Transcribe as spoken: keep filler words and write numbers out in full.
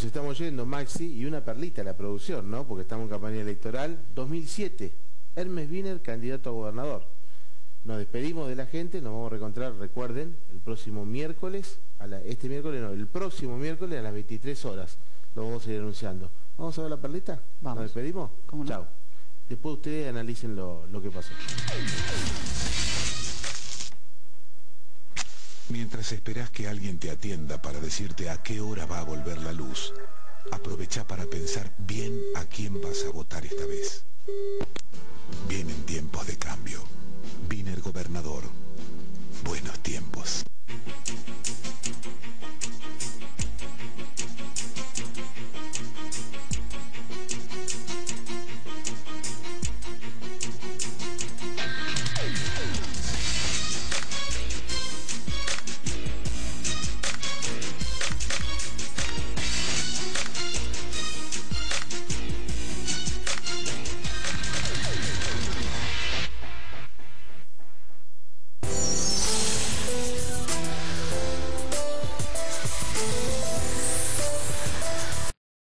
Nos estamos yendo, Maxi, y una perlita a la producción, ¿no? Porque estamos en campaña electoral. dos mil siete, Hermes Wiener, candidato a gobernador. Nos despedimos de la gente, nos vamos a reencontrar, recuerden, el próximo miércoles, a la, este miércoles no, el próximo miércoles a las veintitrés horas. Lo vamos a ir anunciando. ¿Vamos a ver la perlita? Vamos. ¿Nos despedimos? ¿Cómo no? Chau. Después ustedes analicen lo, lo que pasó. Mientras esperás que alguien te atienda para decirte a qué hora va a volver la luz, aprovecha para pensar bien a quién vas a votar esta vez. Vienen tiempos de cambio. Wiener gobernador.